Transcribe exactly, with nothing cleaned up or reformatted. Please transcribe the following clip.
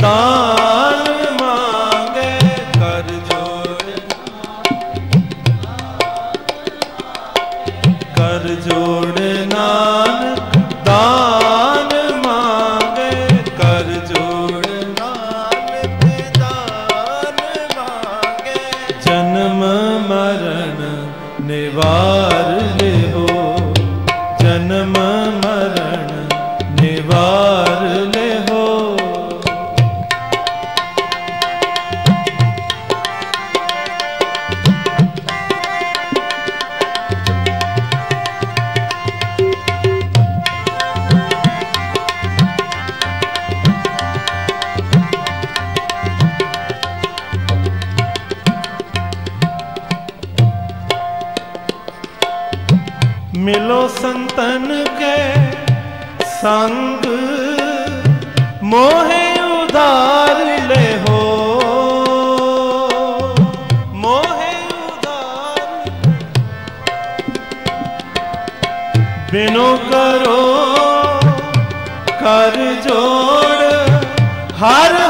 दान मांगे कर जोड़, कर जोड़ नानक दान मांगे कर जोड़ नानक दान मांगे। जन्म मरण निवार ले हो, जन्म मरण निवार ले हो। मिलो संतन के संग मोहे उधार ले हो, मोहे उधार बिनो करो कर जोड़ हर